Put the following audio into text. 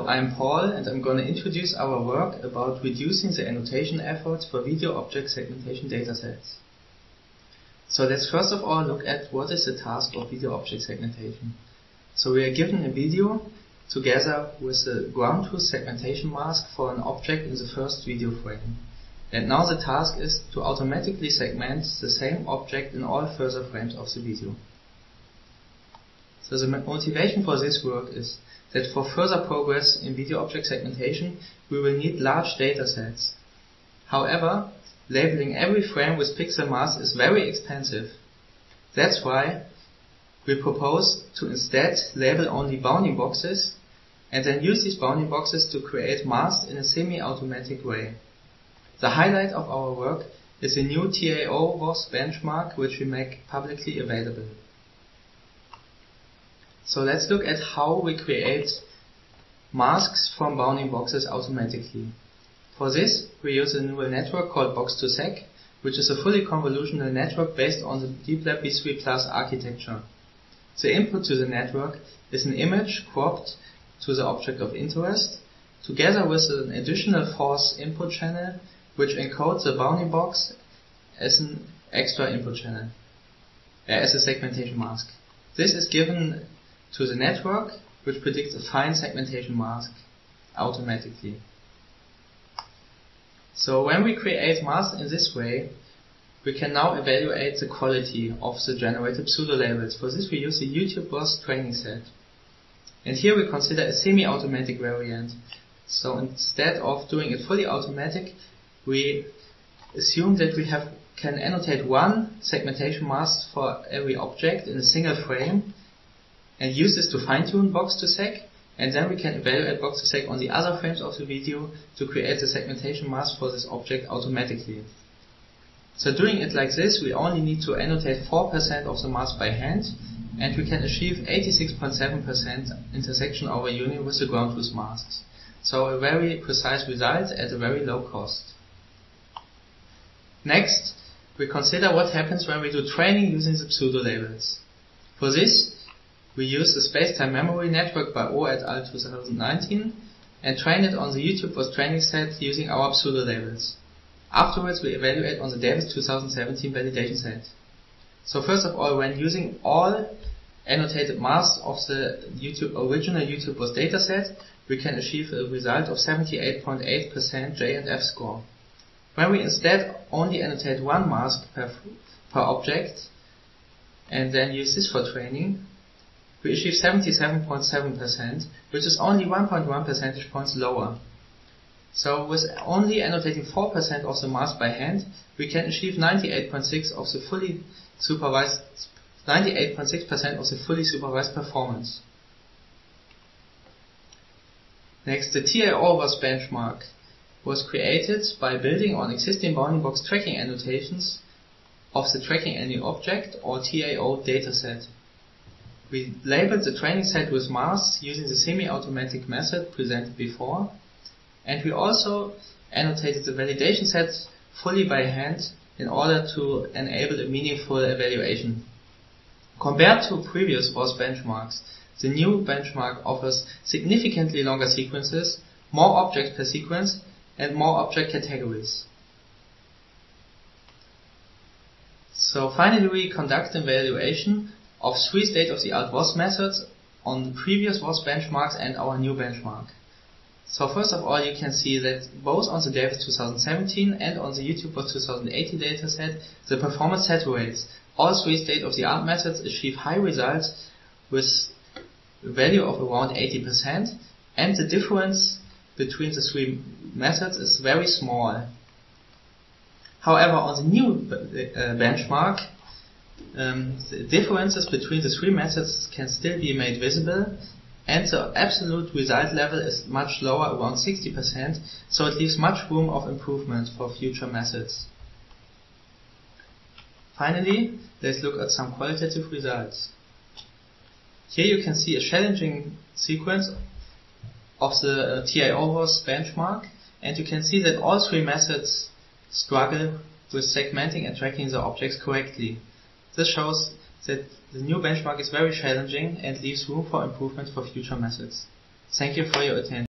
I'm Paul, and I'm going to introduce our work about reducing the annotation efforts for video object segmentation datasets. So let's first of all look at what is the task of video object segmentation. So we are given a video together with a ground truth segmentation mask for an object in the first video frame. And now the task is to automatically segment the same object in all further frames of the video. So the motivation for this work is that for further progress in video object segmentation, we will need large datasets. However, labeling every frame with pixel masks is very expensive. That's why we propose to instead label only bounding boxes and then use these bounding boxes to create masks in a semi-automatic way. The highlight of our work is a new TAO-WOS benchmark which we make publicly available. So let's look at how we create masks from bounding boxes automatically. For this, we use a neural network called Box2Seg, which is a fully convolutional network based on the DeepLab v3 Plus architecture. The input to the network is an image cropped to the object of interest, together with an additional false input channel, which encodes the bounding box as an extra input channel, as a segmentation mask. This is given to the network, which predicts a fine segmentation mask automatically. So when we create masks in this way, we can now evaluate the quality of the generated pseudo-labels. For this we use the YouTube WOS training set. And here we consider a semi-automatic variant. So instead of doing it fully automatic, we assume that we can annotate one segmentation mask for every object in a single frame and use this to fine-tune Box2Seg, and then we can evaluate Box2Seg on the other frames of the video to create the segmentation mask for this object automatically. So doing it like this, we only need to annotate 4% of the mask by hand, and we can achieve 86.7% intersection over union with the ground truth masks. So a very precise result at a very low cost. Next, we consider what happens when we do training using the pseudo-labels. For this, we use the space-time memory network by O et al. 2019 and train it on the YouTube WOS training set using our pseudo-labels. Afterwards, we evaluate on the Davis 2017 validation set. So first of all, when using all annotated masks of the original YouTube WOS dataset, we can achieve a result of 78.8% J and F score. When we instead only annotate one mask per object and then use this for training, we achieve 77.7%, which is only 1.1 percentage points lower. So with only annotating 4% of the mask by hand, we can achieve 98.6% of the fully supervised performance. Next, the TAO-WOS benchmark was created by building on existing bounding box tracking annotations of the tracking any object or TAO dataset. We labeled the training set with masks using the semi-automatic method presented before, and we also annotated the validation set fully by hand in order to enable a meaningful evaluation. Compared to previous WOS benchmarks, the new benchmark offers significantly longer sequences, more objects per sequence, and more object categories. So finally we conduct an evaluation of 3 state-of-the-art WOS methods on the previous WOS benchmarks and our new benchmark. So first of all, you can see that both on the Davis 2017 and on the YouTube WOS 2018 dataset, the performance saturates. All 3 state-of-the-art methods achieve high results with a value of around 80%, and the difference between the 3 methods is very small. However, on the new benchmark, the differences between the 3 methods can still be made visible, and the absolute result level is much lower, around 60%, so it leaves much room of improvement for future methods. Finally, let's look at some qualitative results. Here you can see a challenging sequence of the TAO-WOS benchmark, and you can see that all 3 methods struggle with segmenting and tracking the objects correctly. This shows that the new benchmark is very challenging and leaves room for improvement for future methods. Thank you for your attention.